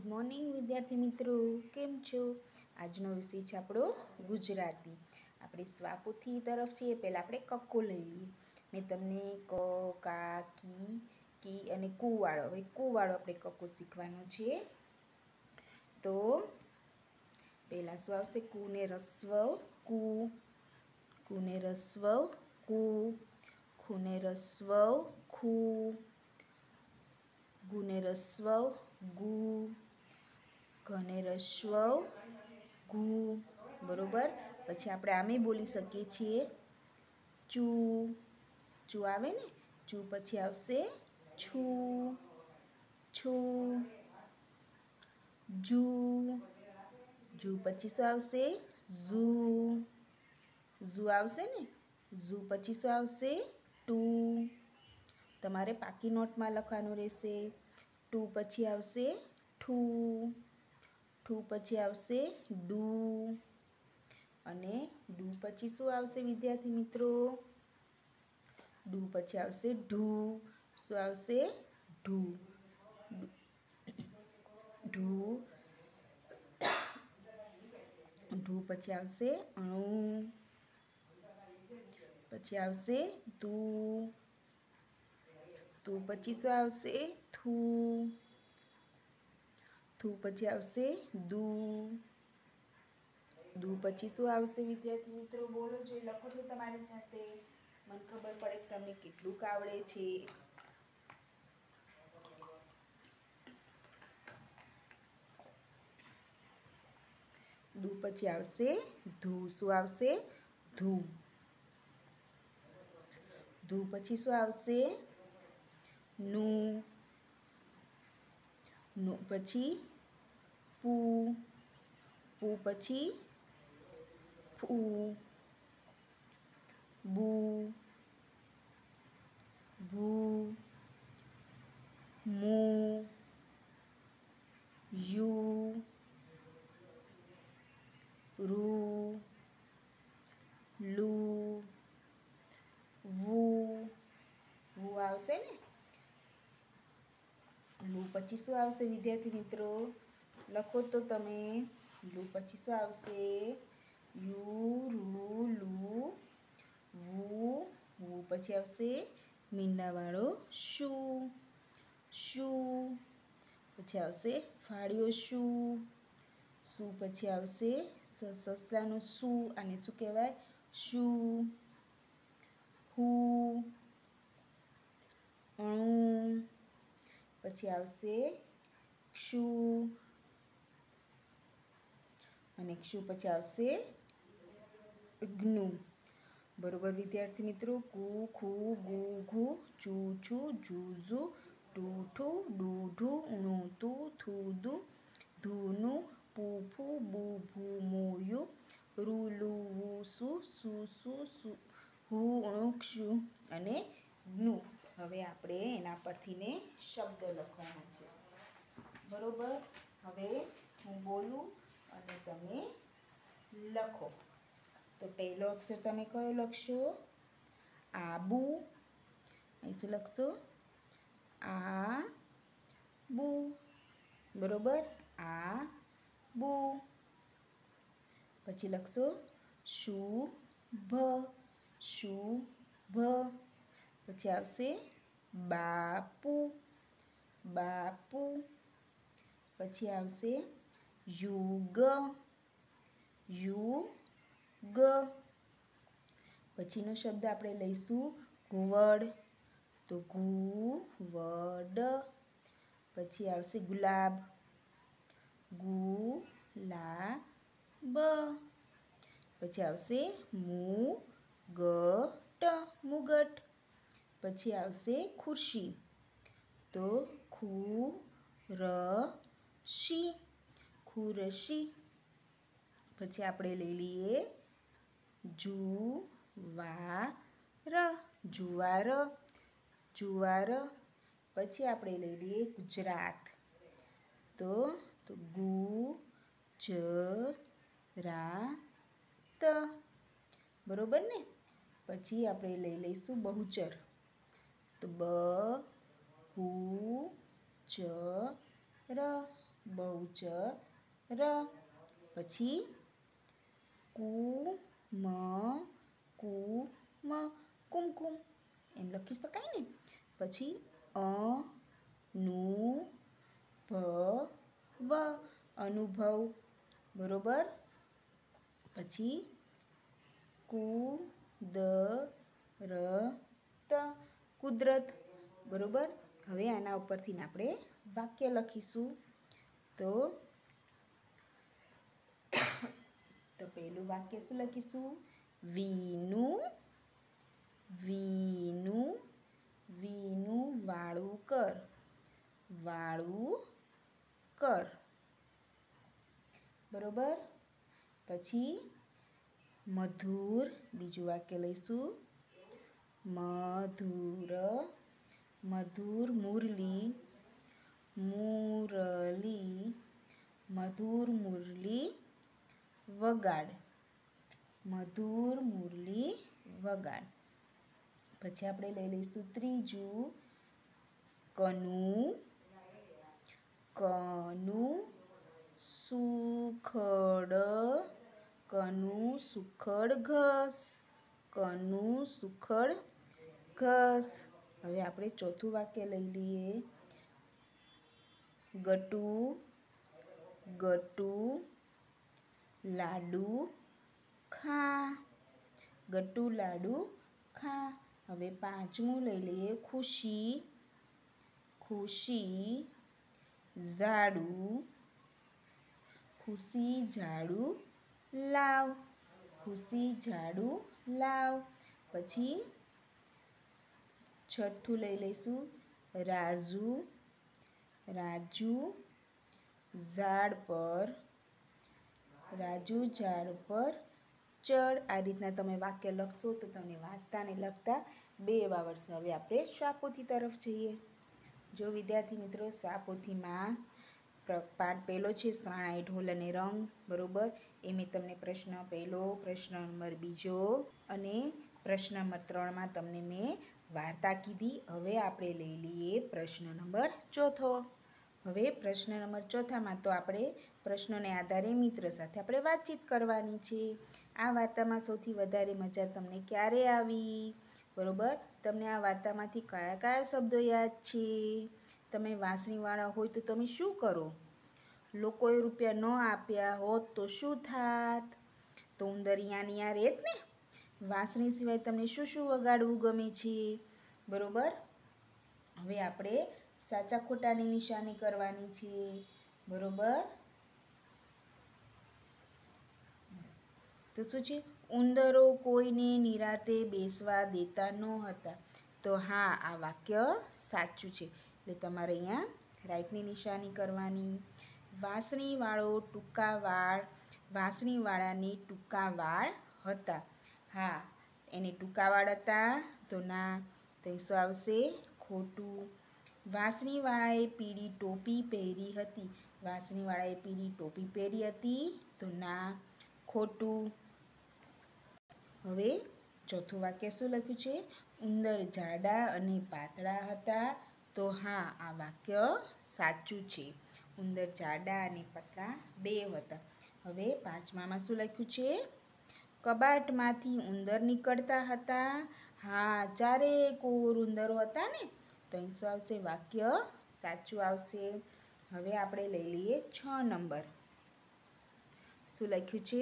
Morning વિદ્યાર્થી મિત્રો, કેમ છો? આજનો વિષય છે આપણો ગુજરાતી. આપણે સ્વાપોથી તરફ છીએ. પહેલાં આપણે કક્કો લઈ લઈએ. મેં તમને ક, કા, કી અને કુવાળો, હવે કુવાળો આપણે કક્કો શીખવાનો છે. તો પહેલાં શું આવશે? કુને રસ્વ કુ, કુને રસ્વ કુ, ખુને રસ્વ ખુ, ગુને રસ્વ ગુ, ઘને રસ્વ ઘુ. બરોબર. પછી આપણે આમે બોલી શકીએ છીએ ચૂ. ચૂ આવે ને? ચૂ પછી આવશે છું, છું. જુ, જુ પછી શું આવશે? ઝૂ. ઝૂ આવશે ને? ઝૂ પછી શું આવશે? ટુ. તમારે પાકી નોટમાં લખવાનું રહેશે. ટુ પછી આવશે ઠુ, ઠુ પછી આવશે ડુ, અને ડુ પછી શું આવશે વિદ્યાર્થી મિત્રો? ડુ પછી આવશે ઢુ. શું આવશે? ઢુ. ઢુ. ઢુ પછી આવશે ણું, પછી આવશે તું. તું પછી શું આવશે? થું. થું પછી આવશે દૂ. દૂ પછી શું આવશે વિદ્યાર્થી મિત્રો? બોલો, જોઈ લખો છો તમારી જાતે. મને ખબર પડે કે તમને કેટલુંક આવડે છે. દૂ પછી આવશે ધૂ. શું આવશે? ધૂ. ધૂ પછી શું આવશે? નું. નું પછી પૂ. પૂ પછી ફૂ. બુ, ભૂ, મું, યુ, રૂ, લુ, વુ. વુ આવશે ને? લુ પછી શું આવશે વિદ્યાર્થી મિત્રો? લખો તો તમે. લુ પછી શું આવશે? યુ, રૂ, લુ, વુ. વુ પછી આવશે મીંડાવાળો શું. શું. પછી આવશે ફાળ્યો શું. શું પછી આવશે સસલાનું શું. આને શું કહેવાય? શું. હું, ણું. પછી આવશે ક્ષુ, અને ક્ષુ પછી આવશે જ્ઞુ. બરોબર વિદ્યાર્થી મિત્રો. કુ, ખુ, ગુ, ઘુ, ચુ, છુ, જુ, ઝુ, ટુ, ઠુ, ડુ, ઢુ, ણુ, તુ, થુ, દુ, ધુ, નુ, પુ, ફુ, બુ, ભૂ, મુ, યુ, રૂ, લુ, વુ, સુ, સુ, હુ, ણુ, ક્ષુ અને જ્ઞુ. હવે આપણે એના પરથી ને શબ્દ લખવાના છે. બરોબર. હવે હું બોલું અને તમે લખો. તો પહેલો અક્ષર તમે કયો લખશો? આબુ. અહીં શું લખશો? આ બુ. બરોબર. આ બુ. પછી લખશો શુભ. શુભ. પછી આવશે બાપુ. બાપુ. પછી આવશે યુગ. યુગ. પછીનો શબ્દ આપણે લઈશું ઘુવડ. તો ઘુવડ. પછી આવશે ગુલાબ. ગુલાબ. પછી આવશે મુગટ. મુગટ. પછી આવશે ખુરશી. તો ખુરશી. ખુરશી. પછી આપણે લઈ લઈએ જુવાર. જુવાર. જુવાર. પછી આપણે લઈ લઈએ ગુજરાત. તો ગુજરાત. બરોબર ને? પછી આપણે લઈ લઈશું બહુચર. તો બહુચર. બહુચર. પછી કુમ કુમ કુમકુમ એમ લખી શકાય ને. પછી અનુભવ અનુભવ, બરોબર. પછી કુદરત કુદરત, બરોબર. હવે આના ઉપરથી આપણે વાક્ય લખીશું. તો પહેલું વાક્ય શું લખીશું? વીનું વીનું વીનું વાળું કર, વાળું કર, બરોબર. પછી મધુર, બીજું વાક્ય લઈશું. મધુર મધુર મુરલી મુરલી મધુર મુરલી વગાડ, મધુર મુરલી વગાડ. પછી આપણે લઈ લઈશું ત્રીજું. કનું કનું સુખડ કનું સુખડ ઘસ, કનું સુખડ ઘસ. હવે આપણે ચોથું વાક્ય લઈ લઈએ. ગટુ ગટુ લાડુ ખા, ગટુ લાડુ ખા. હવે પાંચમું લઈ લઈએ. ખુશી ખુશી ઝાડુ ખુશી ઝાડુ લાવ, ખુશી ઝાડુ લાવ. પછી છઠ્ઠું લઈ લઈશું. રાજુ રાજુ ઝાડ પર રાજુ ઝાડ પર ચડ. આ રીતના તમે વાક્ય લખશો તો તમને વાંચતા અને લખતા બે એવા આવડશે. હવે આપણે શાપોથી તરફ જઈએ. જો વિદ્યાર્થી મિત્રો, શાપોથીમાં પાઠ પહેલો છે શરણાઈ, ઢોલ અને રંગ, બરોબર. એ મેં તમને પ્રશ્ન પહેલો, પ્રશ્ન નંબર બીજો અને પ્રશ્ન નંબર 3માં તમને મેં વાર્તા કીધી. હવે આપણે લઈ લઈએ પ્રશ્ન નંબર ચોથો. હવે પ્રશ્ન નંબર ચોથામાં તો આપણે પ્રશ્નોને આધારે મિત્ર સાથે આપણે વાતચીત કરવાની છે. આ વાર્તામાં સૌથી વધારે મજા તમને ક્યારે આવી? બરોબર. તમને આ વાર્તામાંથી કયા કયા શબ્દો યાદ છે? તમે વાંસળીવાળા હોય તો તમે શું કરો? લોકોએ રૂપિયા ન આપ્યા હોત તો શું થાત? તો ઉંદર યા રહેત ને. વાંસળી સિવાય તમને શું શું વગાડવું ગમે છે? બરોબર. હવે આપણે સાચા ખોટાની નિશાની કરવાની છે, બરોબર. તો શું છે? ઉંદરો કોઈને નિરાતે બેસવા દેતા ન હતા. તો હા, આ વાક્ય સાચું છે. એટલે તમારે અહીંયા રાઈટની નિશાની કરવાની. વાંસળીવાળાને ટૂંકા વાળ હતા. હા, એને ટૂંકા વાળ હતા. તો ના, તો શું આવશે? ખોટું. વાંસળીવાળાએ પીળી ટોપી પહેરી હતી. વાંસળીવાળાએ પીળી ટોપી પહેરી હતી. તો ના, ખોટું. હવે ચોથું વાક્ય શું લખ્યું છે? ઉંદર જાડા અને પાતળા હતા. તો હા, આ વાક્ય સાચું છે. ઉંદર જાડા અને પાતળા બે હતા. હવે પાંચમામાં શું લખ્યું છે? કબાટમાંથી ઉંદર નીકળતા હતા. હા, ચારે કોર ઉંદરો હતા ને. તો અહીં શું આવશે? વાક્ય સાચું આવશે. હવે આપણે લઈ લઈએ 6 નંબર. શું લખ્યું છે?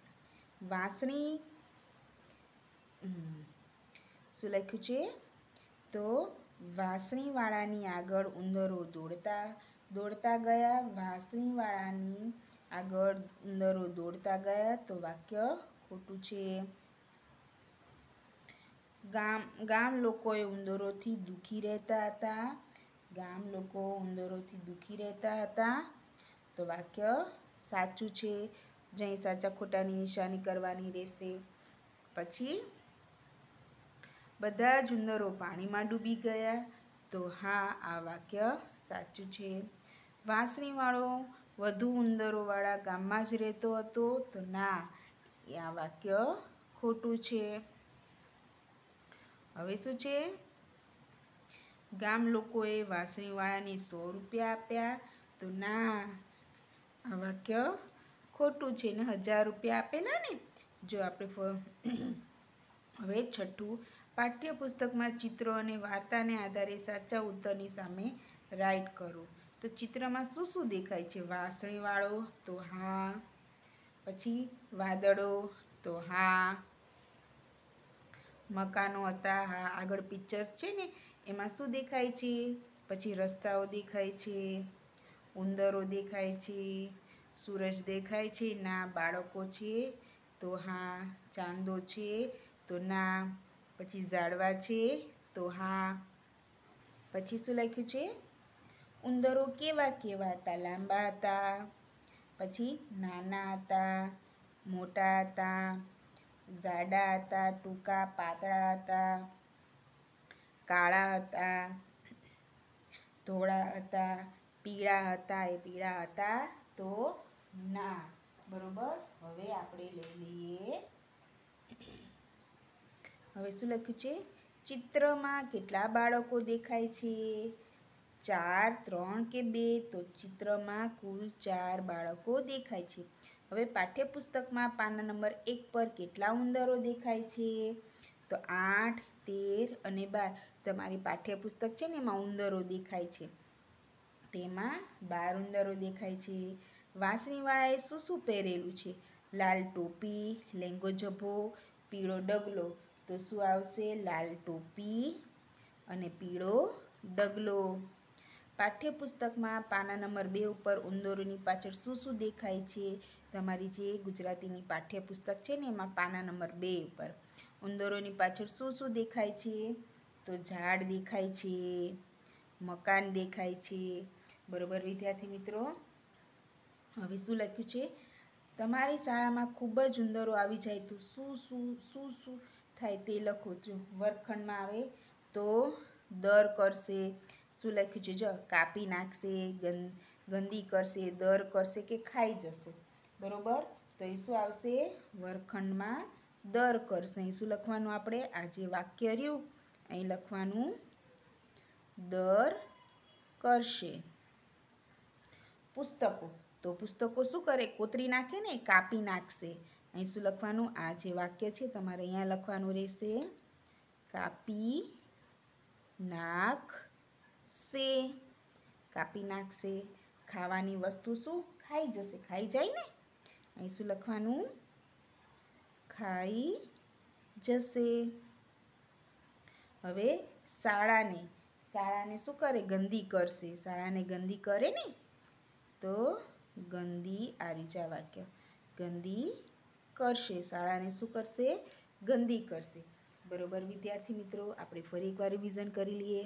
શું લખ્યું છે? તો વાંસળીવાળાની આગળ ઉંદરો દોડતા ગયા. વાંસળીવાળાની આગળ ઉંદરો દોડતા ગયા. તો વાક્ય ખોટું છે. ગામ લોકોએ ઉંદરોથી દુઃખી રહેતા હતા. ગામ લોકો ઉંદરોથી દુઃખી રહેતા હતા. તો વાક્ય સાચું છે. જ્યાં સાચા ખોટાની નિશાની કરવાની રહેશે. પછી બધા જ ઉંદરો પાણીમાં ડૂબી ગયા. તો હા, આ વાક્ય સાચું છે. વાંસળીવાળો વધુ ઉંદરોવાળા ગામમાં જ રહેતો હતો. તો ના, આ વાક્ય ખોટું છે. હવે શું છે? ગામ લોકોએ વાંસળીવાળાને 100 રૂપિયા આપ્યા. તો ના, આ વાક્ય ખોટું છે ને 1000 રૂપિયા આપેલા ને. જો આપણે હવે છઠ્ઠું, પાઠ્યપુસ્તકમાં ચિત્રો અને વાર્તાને આધારે સાચા ઉત્તરની સામે રાઈટ કરો. તો ચિત્રમાં શું શું દેખાય છે? વાંસળીવાળો તો હા, પછી વાદળો તો હા, મકાનો હતા હા, આગળ પિક્ચર્સ છે ને એમાં શું દેખાય છે? પછી રસ્તાઓ દેખાય છે, ઉંદરો દેખાય છે, સૂરજ દેખાય છે ના, બાળકો છે તો હા, ચાંદો છે તો ના, પછી ઝાડવા છે તો હા. પછી શું લખ્યું છે? ઉંદરો કેવા કેવા હતા? લાંબા હતા, પછી નાના હતા, મોટા હતા, જાડા હતા, ટૂંકા પાતળા હતા, કાળા હતા, ધોળા હતા, પીળા હતા, એ પીળા હતા તો ના. બરોબર. હવે આપણે લઈ લઈએ. હવે શું લખ્યું છે? ચિત્રમાં કેટલા બાળકો દેખાય છે? 4, 3 કે 2? તો ચિત્રમાં કુલ 4 બાળકો દેખાય છે. હવે પાઠ્યપુસ્તકમાં પાના નંબર 1 પર કેટલા ઉંદરો દેખાય છે? તો 8, 13 અને 12. તમારી પાઠ્યપુસ્તક છે ને એમાં ઉંદરો દેખાય છે. તેમાં 12 ઉંદરો દેખાય છે. વાંસળીવાળાએ શું શું પહેરેલું છે? લાલ ટોપી, લેંગો ઝભ્ભો, પીળો ડગલો. તો શું આવશે? લાલ ટોપી અને પીળો ડગલો. પાઠ્યપુસ્તકમાં પાના નંબર 2 ઉપર ઉંદરોની પાછળ શું શું દેખાય છે? તમારી જે ગુજરાતીની પાઠ્યપુસ્તક છે ને એમાં પાના નંબર 2 ઉપર ઉંદરોની પાછળ શું શું દેખાય છે? તો ઝાડ દેખાય છે, મકાન દેખાય છે. બરોબર વિદ્યાર્થી મિત્રો. હવે શું લખ્યું છે? તમારી શાળામાં ખૂબ જ ઉંદરો આવી જાય તો શું થાય તે લખો. જો વર્ગખંડમાં આવે તો દર કરશે. શું લખ્યું છે? જો કાપી નાખશે, ગંદી કરશે, દર કરશે કે ખાઈ જશે. બરોબર. તો એ શું આવશે? વર્ગખંડમાં દર કરશે. અહીં શું લખવાનું આપણે? આ જે વાક્ય રહ્યું અહીં લખવાનું દર કરશે. પુસ્તકો તો પુસ્તકો શું કરે? કોતરી નાખે ને, કાપી નાખશે. અહીં શું લખવાનું? આ જે વાક્ય છે તમારે અહીંયા લખવાનું રહેશે કાપી નાખશે. કાપી નાખશે. ખાવાની વસ્તુ શું? ખાઈ જશે. ખાઈ જાય ને. અહીં શું લખવાનું? ખાઈ જશે. હવે શાળાને શું કરે? ગંદી કરશે. શાળાને ગંદી કરે ને તો ગંદી, આ રીજા વાક્ય ગંદી કરશે. શાળાને શું કરશે? ગંદી કરશે. બરોબર વિદ્યાર્થી મિત્રો. આપણે ફરી એકવાર રિવિઝન કરી લઈએ.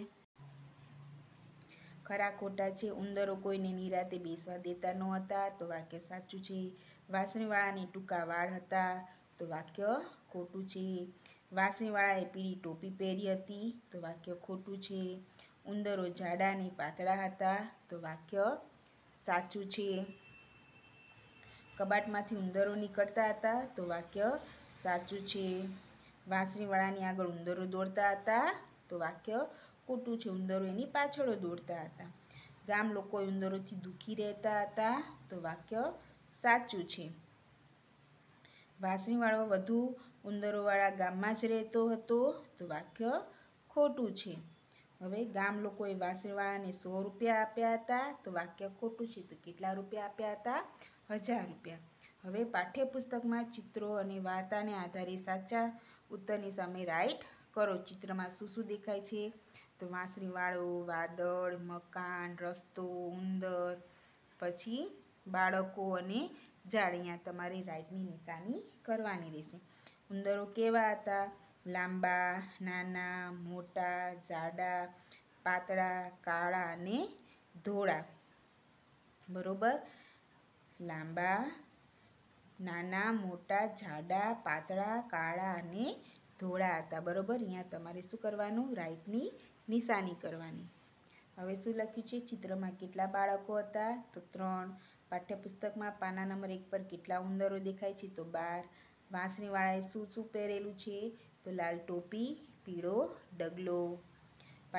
ખરા ખોટા છે. ઉંદરો કોઈને નિરાતે બેસવા દેતા ન હતા તો વાક્ય સાચું છે. વાંસળીવાળાને ટૂંકા વાળ હતા તો વાક્ય ખોટું છે. વાંસળીવાળાએ પીળી ટોપી પહેરી હતી તો વાક્ય ખોટું છે. ઉંદરો જાડા અને પાતળા હતા તો વાક્ય સાચું છે. કબાટમાંથી ઉંદરો નીકળતા હતા તો વાક્ય સાચું છે. વાંસળીવાળાની આગળ ઉંદરો દોડતા હતા તો વાક્ય ખોટું છે. ઉંદરો એની પાછળ દોડતા હતા. ગામ લોકો ઉંદરોથી દુઃખી રહેતા હતા તો વાક્ય સાચું છે. વાંસળીવાળો વધુ ઉંદરોવાળા ગામમાં જ રહેતો હતો તો વાક્ય ખોટું છે. હવે ગામ લોકોએ વાંસળીવાળાને 100 રૂપિયા આપ્યા હતા તો વાક્ય ખોટું છે. તો કેટલા રૂપિયા આપ્યા હતા? 1000 રૂપિયા. હવે પાઠ્યપુસ્તકમાં ચિત્રો અને વાર્તાને આધારે સાચા ઉત્તરની સામે રાઈટ કરો. ચિત્રમાં શું શું દેખાય છે? તો વાંસળીવાળો, વાદળ, મકાન, રસ્તો, ઉંદર, પછી બાળકો અને ઝાડ. અહીંયા તમારે રાઈટની નિશાની કરવાની રહેશે. ઉંદરો કેવા હતા? લાંબા, નાના, મોટા, જાડા, પાતળા, કાળા અને ધોળા. બરોબર. લાંબા, નાના, મોટા, જાડા, પાતળા, કાળા અને ધોળા હતા. બરોબર. અહીંયા તમારે શું કરવાનું? રાઈટની નિશાની કરવાની. હવે શું લખ્યું છે? ચિત્રમાં કેટલા બાળકો હતા? તો 3. પાઠ્યપુસ્તકમાં પાના નંબર 1 પર કેટલા ઉંદરો દેખાય છે? તો 12. વાંસળીવાળાએ શું શું પહેરેલું છે? તો લાલ ટોપી, પીળો ડગલો.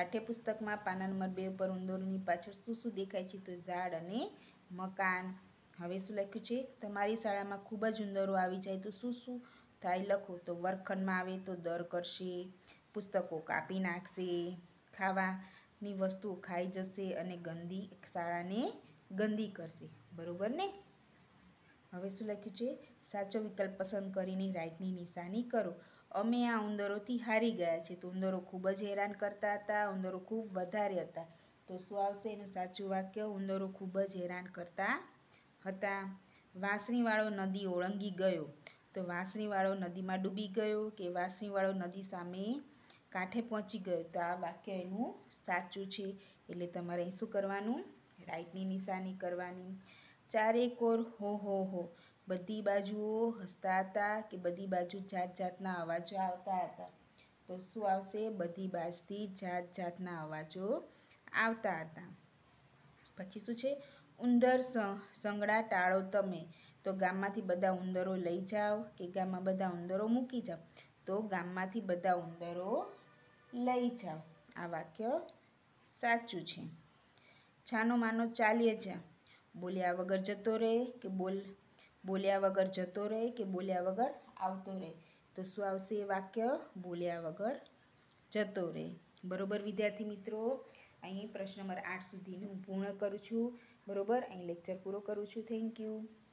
પાઠ્યપુસ્તકમાં પાના નંબર 2 પર ઉંદરોની પાછળ શું શું દેખાય છે? તો ઝાડ અને મકાન. હવે શું લખ્યું છે? તમારી શાળામાં ખૂબ જ ઉંદરો આવી જાય તો શું શું થાય લખો. તો વર્ગખંડમાં આવે તો દર કરશે, પુસ્તકો કાપી નાખશે, ખાવાની વસ્તુઓ ખાઈ જશે અને શાળાને ગંદી કરશે. બરોબર ને? હવે શું લખ્યું છે? સાચો વિકલ્પ પસંદ કરીને રાઈટની નિશાની કરો. અમે આ ઉંદરોથી હારી ગયા છે. તો ઉંદરો ખૂબ જ હેરાન કરતા હતા. ઉંદરો ખૂબ વધારે હતા. તો શું આવશે એનું સાચું વાક્ય? ઉંદરો ખૂબ જ હેરાન કરતા હતા. વાંસળીવાળો નદી ઓળંગી ગયો. તો વાંસળીવાળો નદીમાં ડૂબી ગયો કે વાંસળીવાળો નદી સામે કાંઠે પહોંચી ગયો. તો આ વાક્ય એનું સાચું છે. એટલે તમારે અહીં શું કરવાનું? રાઈટની નિશાની કરવાની. ચારેકોર હો હો હો, બધી બાજુઓ હસતા હતા કે બધી બાજુ જાત જાતના અવાજો આવતા હતા. તો શું આવશે? બધી બાજુથી જાત જાતના અવાજો આવતા હતા. પછી શું છે? ઉંદર સંગડા ટાળો તમે. તો ગામમાંથી બધા ઉંદરો લઈ જાઓ કે ગામમાં બધા ઉંદરો મૂકી જાઓ. તો ગામમાંથી બધા ઉંદરો લઈ જાઓ. આ વાક્ય સાચું છે. છાનો માનો ચાલ્યે જા. બોલ્યા વગર જતો રહે કે બોલ્યા વગર જતો રહે કે બોલ્યા વગર આવતો રહે. તો શું આવશે વાક્ય? બોલ્યા વગર જતો રહે. બરોબર વિદ્યાર્થી મિત્રો, અહીં પ્રશ્ન નંબર 8 સુધીનું હું પૂર્ણ કરું છું. બરોબર, અહીં લેક્ચર પૂરો કરું છું. Thank you.